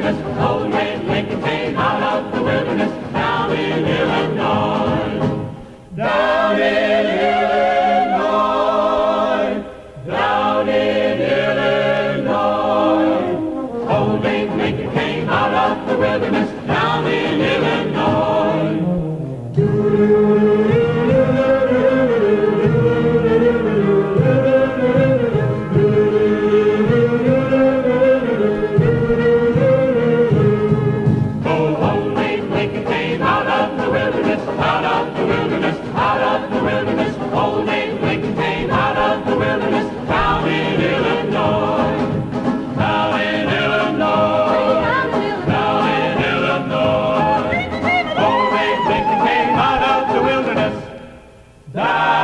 wilderness. Old Abe Lincoln came out of the wilderness down in Illinois. Down in Illinois. Down in Illinois. Old Abe Lincoln came out of the wilderness down in Illinois. Die!